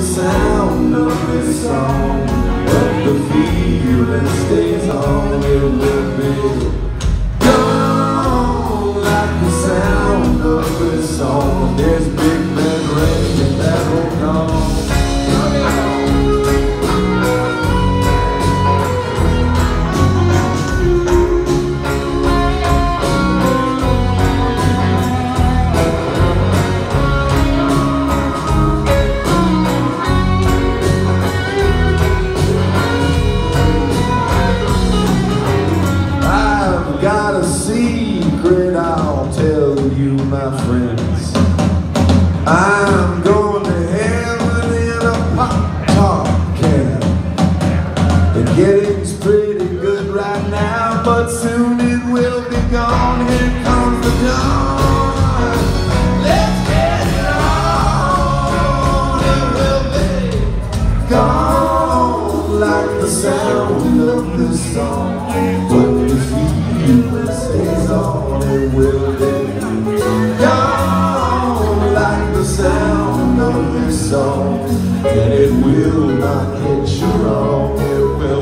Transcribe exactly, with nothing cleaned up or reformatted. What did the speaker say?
sound of this song, but the feeling stays on. It will be gone like the sound of this song. There's big men raging that will come. Got a secret I'll tell you, my friends. I'm going to heaven in a pop-top can. The getting's pretty good right now, but soon it will be gone. Here comes the dawn. Let's get it on. It will be gone like the sound of this song, but the feeling stays on. It will be gone like the sound of this song, and it will not get you wrong. It will